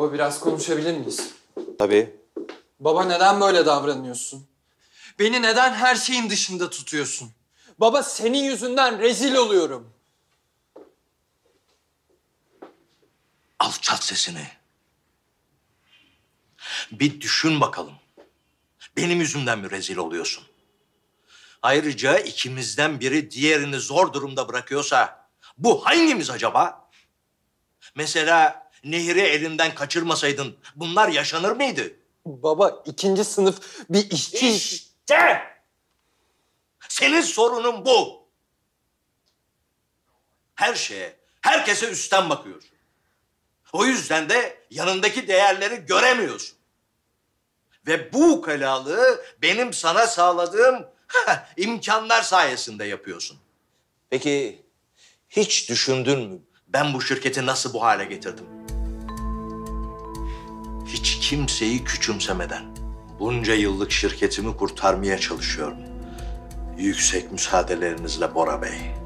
Baba biraz konuşabilir miyiz? Tabii. Baba neden böyle davranıyorsun? Beni neden her şeyin dışında tutuyorsun? Baba senin yüzünden rezil oluyorum. Alçalt sesini. Bir düşün bakalım. Benim yüzümden mi rezil oluyorsun? Ayrıca ikimizden biri diğerini zor durumda bırakıyorsa bu hangimiz acaba? Mesela Nehir'i elinden kaçırmasaydın bunlar yaşanır mıydı? Baba 2. sınıf bir işçi... İşte! Senin sorunun bu. Her şeye, herkese üstten bakıyorsun. O yüzden de yanındaki değerleri göremiyorsun. Ve bu ukalalığı benim sana sağladığım imkanlar sayesinde yapıyorsun. Peki hiç düşündün mü ben bu şirketi nasıl bu hale getirdim? Hiç kimseyi küçümsemeden bunca yıllık şirketimi kurtarmaya çalışıyorum. Yüksek müsaadelerinizle Bora Bey.